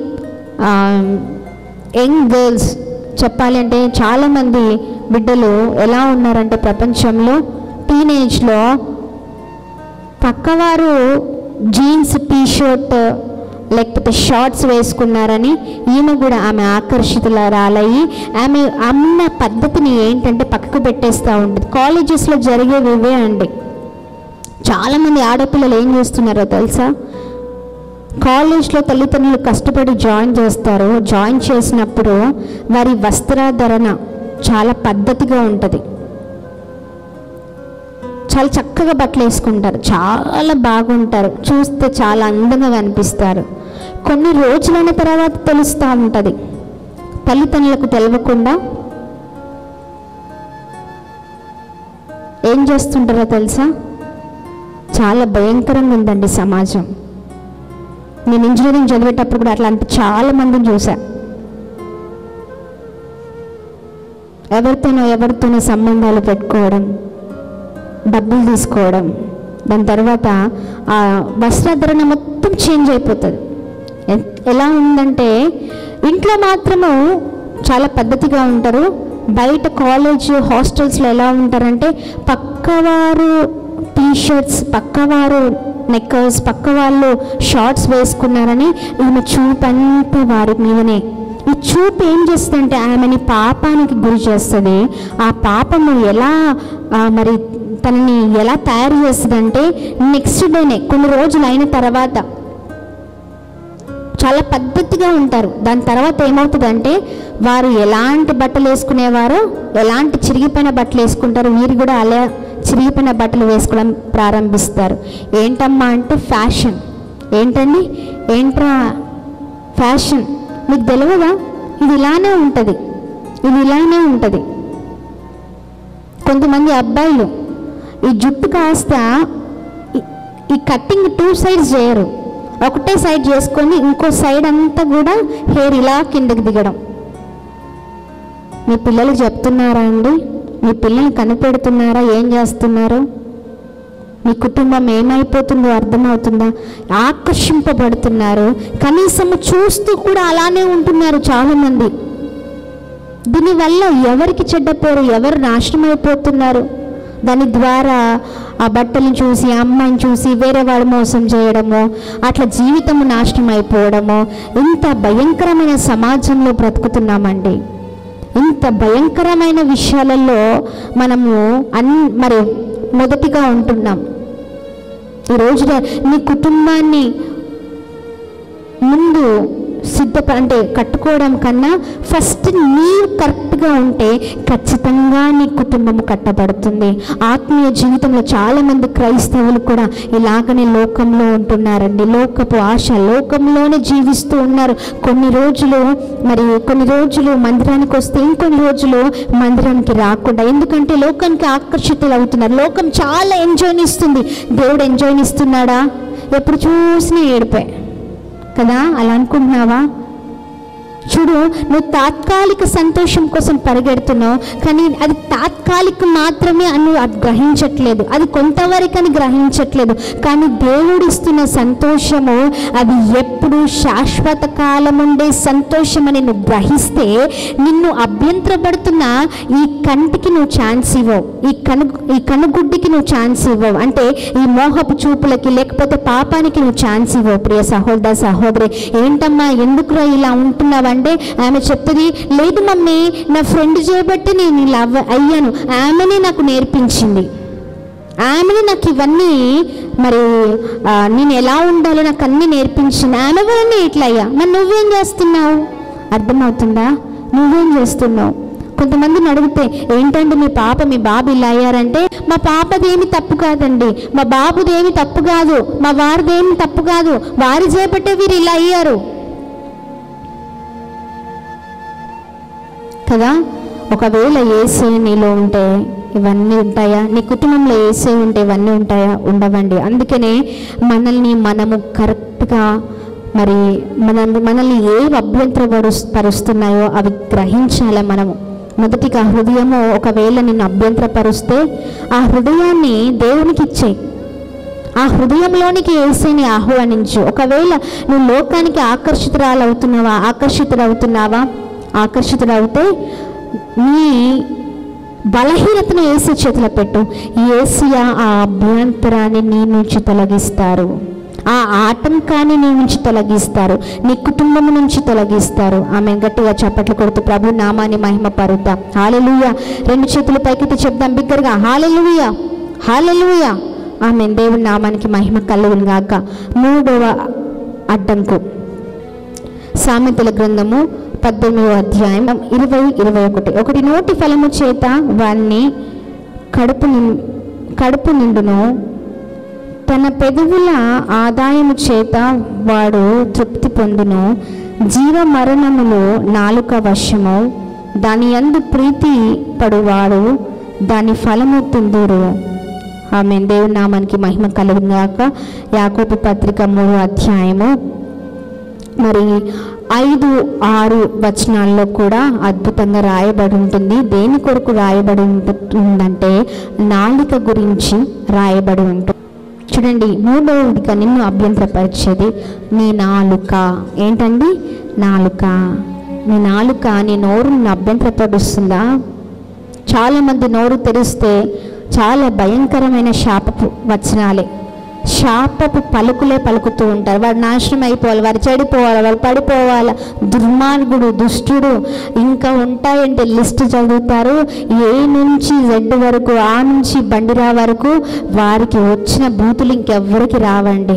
A: యంగ్ గర్ల్స్ చెప్పాలి అంటే చాలామంది బిడ్డలు ఎలా ఉన్నారంటే ప్రపంచంలో టీనేజ్లో పక్కవారు జీన్స్ టీషర్ట్ లేకపోతే షార్ట్స్ వేసుకున్నారని ఈమె కూడా ఆమె ఆకర్షితురాలయ్యి ఆమె అన్న పద్ధతిని ఏంటంటే పక్కకు పెట్టేస్తూ ఉంటుంది. కాలేజెస్లో జరిగేవి ఇవే అండి. చాలామంది ఆడపిల్లలు ఏం చేస్తున్నారో తెలుసా? కాలేజ్లో తల్లిదండ్రులు కష్టపడి జాయిన్ చేస్తారు. జాయిన్ చేసినప్పుడు వారి వస్త్రధరణ చాలా పద్ధతిగా ఉంటుంది. చాలా చక్కగా బట్టలు వేసుకుంటారు, చాలా బాగుంటారు, చూస్తే చాలా అందంగా కనిపిస్తారు. కొన్ని రోజులైన తర్వాత తెలుస్తూ ఉంటుంది. తల్లిదండ్రులకు తెలియకుండా ఏం చేస్తుంటారో తెలుసా? చాలా భయంకరంగా ఉందండి సమాజం. నేను ఇంజనీరింగ్ చదివేటప్పుడు కూడా అట్లాంటి చాలా మందిని చూసా. ఎవరితోనో సంబంధాలు పెట్టుకోవడం, డబ్బులు తీసుకోవడం, దాని తర్వాత ఆ వస్త్రధరణ మొత్తం చేంజ్ అయిపోతుంది. ఎలా ఉందంటే ఇంట్లో మాత్రము చాలా పద్ధతిగా ఉంటారు, బయట కాలేజ్ హాస్టల్స్లో ఎలా ఉంటారంటే పక్కవారు టీషర్ట్స్, పక్కవారు నెక్కర్స్, పక్క వాళ్ళు షార్ట్స్ వేసుకున్నారని ఈమె చూపు అంతా వారి మీదనే. ఈ చూపు ఏం చేస్తుందంటే ఆమెని పాపానికి గురి చేస్తుంది. ఆ పాపము ఎలా మరి తనని ఎలా తయారు చేస్తుందంటే నెక్స్ట్ డేనే, కొన్ని రోజులు అయిన తర్వాత చాలా పద్ధతిగా ఉంటారు. దాని తర్వాత ఏమవుతుందంటే వారు ఎలాంటి బట్టలు వేసుకునేవారో, ఎలాంటి చిరిగిపోయిన బట్టలు వేసుకుంటారు, వీరు కూడా అలా చిరిగిపోయిన బట్టలు వేసుకోవడం ప్రారంభిస్తారు. ఏంటమ్మా అంటే ఫ్యాషన్. ఏంటండి? ఏంట్రా ఫ్యాషన్? మీకు తెలియదా? ఇది ఇలానే ఉంటుంది, ఇది ఇలానే ఉంటుంది. కొంతమంది అబ్బాయిలు ఈ జుట్టు కాస్త ఈ కట్టింగ్ 2 sides చేయరు, ఒకటే సైడ్ చేసుకొని ఇంకో సైడ్ అంతా కూడా హెయిర్ ఇలా కిందకి దిగడం. మీ పిల్లలకు చెప్తున్నారా అండి? మీ పిల్లల్ని కనిపెడుతున్నారా? ఏం చేస్తున్నారు? మీ కుటుంబం ఏమైపోతుందో అర్థమవుతుందా? ఆకర్షింపబడుతున్నారు, కనీసం చూస్తూ కూడా అలానే ఉంటున్నారు చాలామంది. దీనివల్ల ఎవరికి చెడ్డ పేరు, ఎవరు నాశనం అయిపోతున్నారు? దాని ద్వారా ఆ బట్టలను చూసి, అమ్మాయిని చూసి వేరే వాడు మోసం చేయడము, అట్లా జీవితము నాశనం అయిపోవడము. ఇంత భయంకరమైన సమాజంలో బ్రతుకుతున్నామండి. ఇంత భయంకరమైన విషయాలలో మనము మరి మొదటిగా ఉంటున్నాం. ఈ రోజున నీ కుటుంబాన్ని ముందు అంటే కట్టుకోవడం కన్నా ఫస్ట్ నీవు కరెక్ట్గా ఉంటే ఖచ్చితంగా నీ కుటుంబం కట్టబడుతుంది. ఆత్మీయ జీవితంలో చాలామంది క్రైస్తవులు కూడా ఇలాగనే లోకంలో ఉంటున్నారండి. లోకపు ఆశ, లోకంలోనే జీవిస్తూ ఉన్నారు. కొన్ని రోజులు మందిరానికి వస్తే ఇంకొన్ని రోజులు మందిరానికి రాకుండా, ఎందుకంటే లోకానికి ఆకర్షితులు అవుతున్నారు. లోకం చాలా ఎంజాయ్ని ఇస్తుంది, దేవుడు ఎంజాయ్ని ఇస్తున్నాడా? ఎప్పుడు చూసినా ఏడిపోయి కదా, అలా అనుకుంటున్నావా? చూడు, నువ్వు తాత్కాలిక సంతోషం కోసం పరిగెడుతున్నావు, కానీ అది తాత్కాలిక మాత్రమే అని అది గ్రహించట్లేదు, అది కొంతవరకు అని గ్రహించట్లేదు. కానీ దేవుడు ఇస్తున్న సంతోషము అది ఎప్పుడు శాశ్వత కాలం ఉండే సంతోషం అని నువ్వు గ్రహిస్తే నిన్ను అభ్యంతరపడుతున్న ఈ కంటికి నువ్వు ఛాన్స్ ఇవ్వవు, ఈ కనుగుడ్డికి నువ్వు ఛాన్స్ ఇవ్వవు, అంటే ఈ మోహపు చూపులకి లేకపోతే పాపానికి నువ్వు ఛాన్స్ ఇవ్వవు. ప్రియ సహోదర సహోదరి, ఏంటమ్మా ఎందుకురా ఇలా ఉంటున్నావు అంటే ఆమె చెప్తుంది, లేదు మమ్మీ, నా ఫ్రెండ్ చేయబట్టి నేను ఇలా అయ్యాను, ఆమెనే నాకు నేర్పించింది, ఆమెనే నాకు ఇవన్నీ మరి నేను ఎలా ఉండాలో నాకు అన్నీ నేర్పించింది, ఆమె వల్లనే ఇట్లా అయ్యా. మరి నువ్వేం చేస్తున్నావు? అర్థమవుతుందా? నువ్వేం చేస్తున్నావు? కొంతమందిని అడిగితే ఏంటంటే మీ బాబు ఇలా అయ్యారంటే, మా పాపదేమి తప్పు కాదండి, మా బాబుదేమి తప్పు కాదు, మా వారిదేమి తప్పు కాదు, వారి చేపట్టే వీరు ఇలా అయ్యారు కదా. ఒకవేళ యేసే నీలో ఉంటే ఇవన్నీ ఉంటాయా? నీ కుటుంబంలో యేసే ఉంటే ఇవన్నీ ఉంటాయా? ఉండవండి. అందుకనే మనము కరెక్ట్గా మరి మనల్ని ఏవి అభ్యంతరపరుస్తున్నాయో అవి గ్రహించాలి. మనము మొదటిగా హృదయము ఒకవేళ నిన్ను అభ్యంతరపరుస్తే ఆ హృదయాన్ని దేవునికి ఇచ్చేయి, ఆ హృదయంలోనికి యేసుని ఆహ్వానించు. ఒకవేళ నువ్వు లోకానికి ఆకర్షితుడవుతే నీ బలహీనతను యేసు చేతిలో పెట్టు. యేసయ్య ఆ అభ్యంతరాన్ని నీ నుంచి తొలగిస్తారు, ఆ ఆటంకాన్ని నీ నుంచి తొలగిస్తారు, నీ కుటుంబం నుంచి తొలగిస్తారు. ఆమె గట్టిగా చప్పట్లు కొడుతూ ప్రభు నామాన్ని మహిమపరుద్దాం. హల్లెలూయా. 2 చేతులు పైకెత్తి చెప్దాం బిగ్గరగా, హల్లెలూయా, హల్లెలూయా. ఆమె దేవుని నామానికి మహిమ కలుగును గాక. 3వ అడ్డంకు, సామెతల గ్రంథము 18వ అధ్యాయం 20-21. ఒకటి నోటి ఫలము చేత వాణ్ణి కడుపు నిండును, తన పెదవుల ఆదాయము చేత వాడు తృప్తి పొందును. జీవ మరణములు నాలుక వశము, దాని యందు ప్రీతి పడువాడు దాని ఫలము తిందురు. ఆమె దేవుని నామానికి మహిమ కలుగుగాక. యాకోబు పత్రిక 3వ అధ్యాయము మరి 5, 6 వచనాల్లో కూడా అద్భుతంగా రాయబడి ఉంటుంది. దేని కొరకు రాయబడి ఉంటుందంటే నాలుక గురించి రాయబడి ఉంటుంది. చూడండి, 3వదిగా నిన్ను అభ్యంతరపరిచేది నీ నాలుక. ఏంటండి? నాలుక. నీ నాలుక, నీ నోరు నిన్ను అభ్యంతరపరుస్తుందా? చాలామంది నోరు తెరిస్తే చాలా భయంకరమైన శాపపు వచనాలే, శాపపు పలుకులే పలుకుతూ ఉంటారు. వాడు నాశనం అయిపోవాలి, వాడు చెడిపోవాలి, వాడు పడిపోవాలి, దుర్మార్గుడు, దుష్టుడు, ఇంకా ఉంటాయంటే లిస్ట్ చదువుతారు. ఏ నుంచి జెడ్ వరకు, ఆ నుంచి బండిరా వరకు వారికి వచ్చిన బూతులు ఇంకెవ్వరికి రావండి.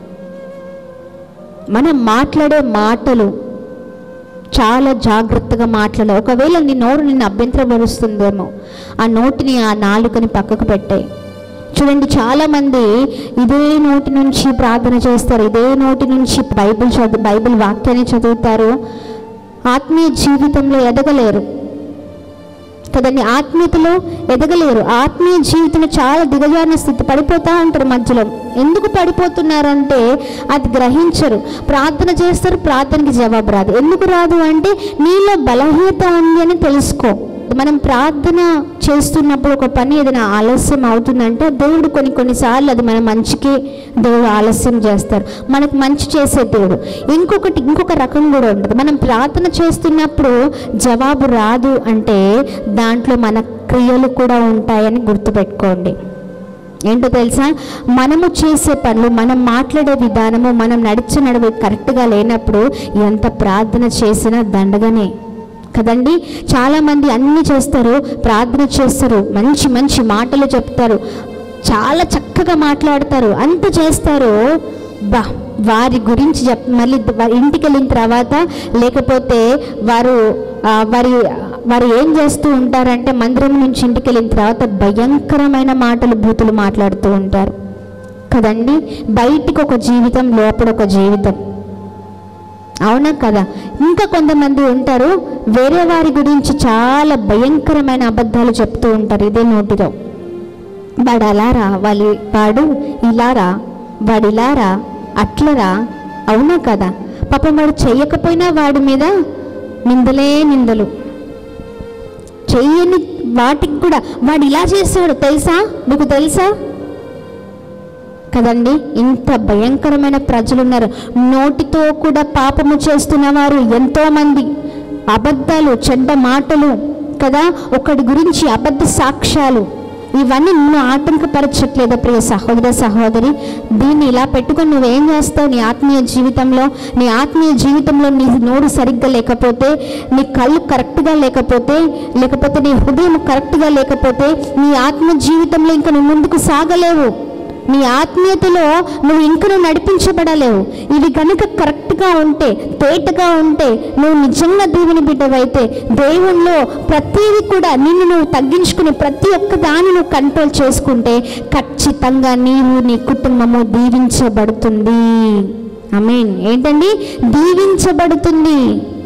A: మనం మాట్లాడే మాటలు చాలా జాగ్రత్తగా మాట్లాడాలి. ఒకవేళ నీ నోరు నిన్ను అభ్యంతరపరుస్తుందేమో, ఆ నోటిని, ఆ నాలుకని పక్కకు పెట్టాయి. చూడండి, చాలామంది ఇదే నోటి నుంచి ప్రార్థన చేస్తారు, ఇదే నోటి నుంచి బైబిల్ వాక్యాన్ని చదువుతారు, ఆత్మీయ జీవితంలో ఎదగలేరు కదండి. ఆత్మీయతలో ఎదగలేరు. ఆత్మీయ జీవితంలో చాలా దిగజారిన స్థితి, పడిపోతూ ఉంటారు మధ్యలో. ఎందుకు పడిపోతున్నారంటే అది గ్రహించరు. ప్రార్థన చేస్తారు, ప్రార్థనకి జవాబు రాదు. ఎందుకు రాదు అంటే నీలో బలహీనత ఉంది అని తెలుసుకో. మనం ప్రార్థన చేస్తున్నప్పుడు ఒక పని ఏదైనా ఆలస్యం అవుతుందంటే దేవుడు కొన్నిసార్లు అది మన మంచికి దేవుడు ఆలస్యం చేస్తారు, మనకు మంచి చేసే దేవుడు. ఇంకొక రకం కూడా ఉంటుంది. మనం ప్రార్థన చేస్తున్నప్పుడు జవాబు రాదు అంటే దాంట్లో మన క్రియలు కూడా ఉంటాయని గుర్తుపెట్టుకోండి. ఏంటో తెలుసా? మనము చేసే పనులు, మనం మాట్లాడే విధానము, మనం నడువు కరెక్ట్గా లేనప్పుడు ఎంత ప్రార్థన చేసినా దండగనే కదండి. చాలామంది అన్నీ చేస్తారు, ప్రార్థన చేస్తారు, మంచి మంచి మాటలు చెప్తారు, చాలా చక్కగా మాట్లాడతారు, అంత చేస్తారు. వారి గురించి మళ్ళీ ఇంటికి వెళ్ళిన తర్వాత లేకపోతే వారు ఏం చేస్తూ ఉంటారంటే మందిరం నుంచి ఇంటికి వెళ్ళిన తర్వాత భయంకరమైన మాటలు, బూతులు మాట్లాడుతూ ఉంటారు కదండి. బయటికి ఒక జీవితం, లోపల ఒక జీవితం. అవునా కదా? ఇంకా కొంతమంది ఉంటారు, వేరే వారి గురించి చాలా భయంకరమైన అబద్ధాలు చెప్తూ ఉంటారు ఇదే నోటితో. వాడు అలారా, వాడు ఇలారా, వాడు ఇలారా, అట్లరా. అవునా కదా? పాపం వాడు చెయ్యకపోయినా వాడి మీద నిందలే నిందలు, చెయ్యని వాటికి కూడా వాడు ఇలా చేస్తాడు తెలుసా, నీకు తెలుసా కదండి. ఇంత భయంకరమైన ప్రజలు ఉన్నారు. నోటితో కూడా పాపము చేస్తున్న వారు ఎంతోమంది. అబద్ధాలు, చెడ్డ మాటలు కదా, ఒకటి గురించి అబద్ధ సాక్ష్యాలు, ఇవన్నీ నువ్వు ఆటంకపరచట్లేదా ప్రియ సహోదర సహోదరి? దీన్ని ఇలా పెట్టుకొని నువ్వేం చేస్తావు? నీ ఆత్మీయ జీవితంలో నీ నోరు సరిగ్గా లేకపోతే, నీ కళ్ళు కరెక్ట్గా లేకపోతే నీ హృదయం కరెక్ట్గా లేకపోతే నీ ఆత్మీయ జీవితంలో ఇంకా నువ్వు ముందుకు సాగలేవు. నీ ఆత్మీయతలో నువ్వు నడిపించబడలేవు. ఇవి కనుక కరెక్ట్గా ఉంటే, తేటగా ఉంటే, నువ్వు నిజంగా దేవుని బిడ్డవైతే, దేవునిలో ప్రతిదీ కూడా నిన్ను నువ్వు తగ్గించుకుని ప్రతి ఒక్క దాన్ని నువ్వు కంట్రోల్ చేసుకుంటే ఖచ్చితంగా నీవు, నీ కుటుంబము దీవించబడుతుంది. ఆమేన్. ఏంటండి? దీవించబడుతుంది.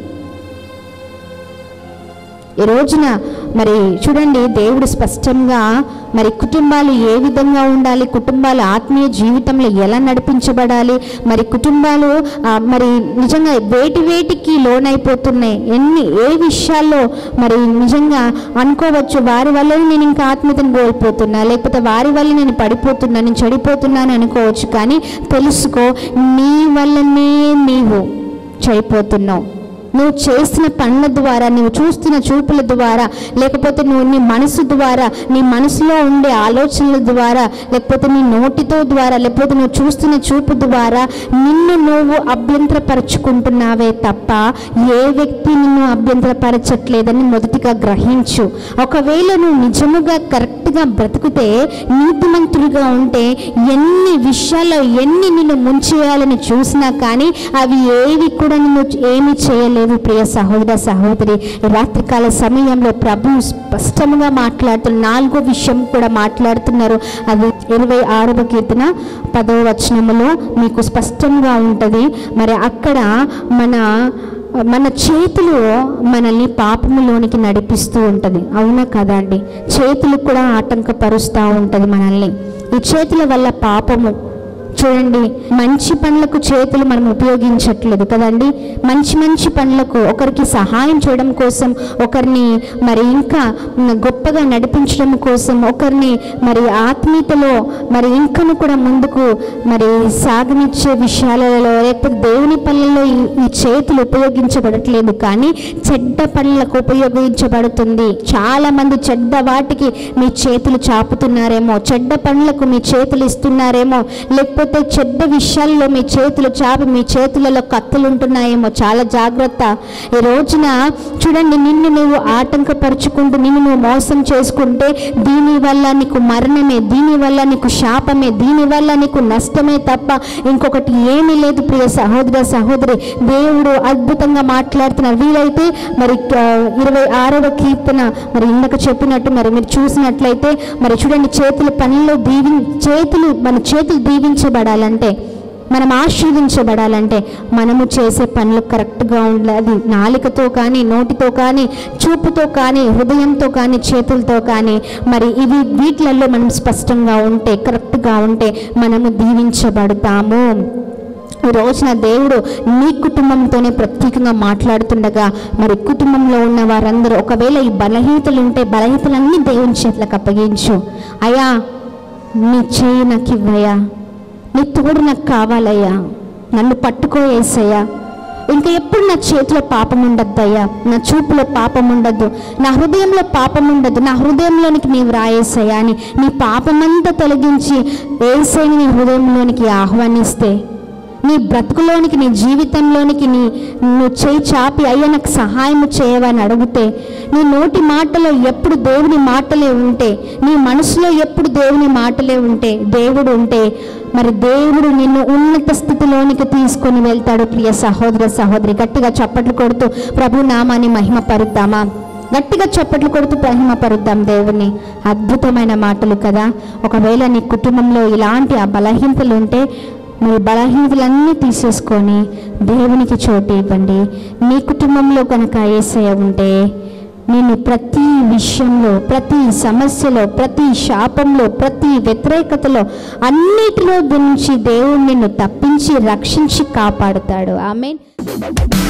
A: ఈ రోజున మరి చూడండి, దేవుడు స్పష్టంగా మరి కుటుంబాలు ఏ విధంగా ఉండాలి, కుటుంబాలు ఆత్మీయ జీవితంలో ఎలా నడిపించబడాలి, మరి కుటుంబాలు మరి నిజంగా వేటికి లోనైపోతున్నాయి, ఏ విషయాల్లో మరి నిజంగా అనుకోవచ్చు వారి వల్ల నేను ఇంకా ఆత్మీయతను కోల్పోతున్నా, లేకపోతే వారి వల్ల నేను పడిపోతున్నా, నేను చెడిపోతున్నాను అనుకోవచ్చు. కానీ తెలుసుకో, నీ వల్లనే నీవు చెడిపోతున్నావు. నువ్వు చేసిన పనుల ద్వారా, నువ్వు చూస్తున్న చూపుల ద్వారా, లేకపోతే నువ్వు నీ మనసు ద్వారా, నీ మనసులో ఉండే ఆలోచనల ద్వారా, లేకపోతే నీ నోటితో ద్వారా, లేకపోతే నువ్వు చూస్తున్న చూపు ద్వారా నిన్ను నువ్వు అభ్యంతరపరచుకుంటున్నావే తప్ప ఏ వ్యక్తి నిన్ను అభ్యంతరపరచట్లేదని మొదటిగా గ్రహించు. ఒకవేళ నువ్వు నిజముగా కరెక్ట్గా బ్రతుకుతే, నీతిమంతుడిగా ఉంటే, ఎన్ని విషయాల్లో నిన్ను ముంచేయాలని చూసినా కానీ అవి ఏవి కూడా నిన్ను ఏమి చేయలేదు. ప్రియ సహోదర సహోదరి, రాత్రికాల సమయంలో ప్రభు స్పష్టంగా మాట్లాడుతున్న 4వ విషయం కూడా మాట్లాడుతున్నారు. అది 26వ కీర్తన 10వ వచనములో మీకు స్పష్టంగా ఉంటుంది. మరి అక్కడ మన చేతులు మనల్ని పాపములోనికి నడిపిస్తూ ఉంటుంది. అవునా కదా అండి? చేతులు కూడా ఆటంకపరుస్తూ ఉంటుంది మనల్ని. ఈ చేతుల వల్ల పాపము చూడండి, మంచి పనులకు చేతులు మనం ఉపయోగించట్లేదు కదండి. మంచి మంచి పనులకు, ఒకరికి సహాయం చేయడం కోసం, ఒకరిని మరి ఇంకా గొప్పగా నడిపించడం కోసం, ఒకరిని మరి ఆత్మీయతలో మరి ఇంకను కూడా ముందుకు మరి సాగనిచ్చే విషయాలలో, లేకపోతే దేవుని పనులలో ఈ చేతులు ఉపయోగించబడట్లేదు, కానీ చెడ్డ పనులకు ఉపయోగించబడుతుంది. చాలామంది చెడ్డ వాటికి మీ చేతులు చాపుతున్నారేమో, చెడ్డ పనులకు మీ చేతులు ఇస్తున్నారేమో, లేకపోతే చెడ్డ విషయాల్లో మీ చేతులు చాపి మీ చేతులలో కత్తులు ఉంటున్నాయేమో. చాలా జాగ్రత్త. ఈ రోజున చూడండి, నిన్ను నువ్వు ఆటంకపరుచుకుంటూ, నిన్ను నువ్వు మోసం చేసుకుంటే దీనివల్ల నీకు మరణమే, దీనివల్ల నీకు శాపమే, దీనివల్ల నీకు నష్టమే తప్ప ఇంకొకటి ఏమీ లేదు. ప్రియ సహోదర సహోదరి, దేవుడు అద్భుతంగా మాట్లాడుతున్నారు. వీలైతే మరి 26వ కీర్తన మరి ఇందాక చెప్పినట్టు మరి మీరు చూసినట్లయితే మరి చూడండి, చేతుల పనుల్లో మన చేతులు దీవించబడాలంటే, మనం ఆశీర్వించబడాలంటే మనము చేసే పనులు కరెక్ట్గా ఉండాలి. నాలుకతో కానీ, నోటితో కానీ, చూపుతో కానీ, హృదయంతో కానీ, చేతులతో కానీ మరి వీటిలలో మనం స్పష్టంగా ఉంటే, కరెక్ట్గా ఉంటే మనము దీవించబడతాము. ఈ రోజున దేవుడు నీ కుటుంబంతోనే ప్రత్యేకంగా మాట్లాడుతుండగా మరి కుటుంబంలో ఉన్న వారందరూ ఒకవేళ ఈ బలహీనతలు ఉంటే బలహీనతలన్నీ దేవుని చేతులకు అప్పగించు. అయ్యా, నీ చేయి నాకు ఇవ్వయ్యా, నీ తోడు నాకు కావాలయ్యా, నన్ను పట్టుకో యేసయ్యా. ఇంకా ఎప్పుడు నా చేతిలో పాపం ఉండద్దయ్యా, నా చూపులో పాపం ఉండద్దు, నా హృదయంలో పాపం ఉండద్దు, నా హృదయంలోనికి నీవు రాయేసయ్యా అని నీ పాపమంతా తొలగించి యేసయ్యని నీ హృదయంలోనికి ఆహ్వానిస్తే, నీ బ్రతుకులోనికి, నీ జీవితంలోనికి నువ్వు చేయి చాపి అయ్యా నాకు సహాయం చేయవని అడిగితే, నీ నోటి మాటలో ఎప్పుడు దేవుని మాటలే ఉంటే, నీ మనసులో ఎప్పుడు దేవుని మాటలే ఉంటే, దేవుడు ఉంటే మరి దేవుడు నిన్ను ఉన్నత స్థితిలోనికి తీసుకొని వెళ్తాడు. ప్రియ సహోదర సహోదరి, గట్టిగా చప్పట్లు కొడుతూ ప్రభు నామాన్ని మహిమపరుద్దామా? గట్టిగా చప్పట్లు కొడుతూ మహిమపరుద్దాం దేవుని. అద్భుతమైన మాటలు కదా. ఒకవేళ నీ కుటుంబంలో ఇలాంటి ఆ బలహీనతలు ఉంటే మరి బలహీనతలన్నీ తీసేసుకొని దేవునికి చోటు ఇవ్వండి. మీ కుటుంబంలో కనుక యేసయ్య ఉంటే నేను ప్రతి విషయంలో, ప్రతి సమస్యలో, ప్రతి శాపంలో, ప్రతి వ్యతిరేకతలో అన్నిటిలో గురించి దేవుడు నిన్ను తప్పించి రక్షించి కాపాడుతాడు. ఆమేన్.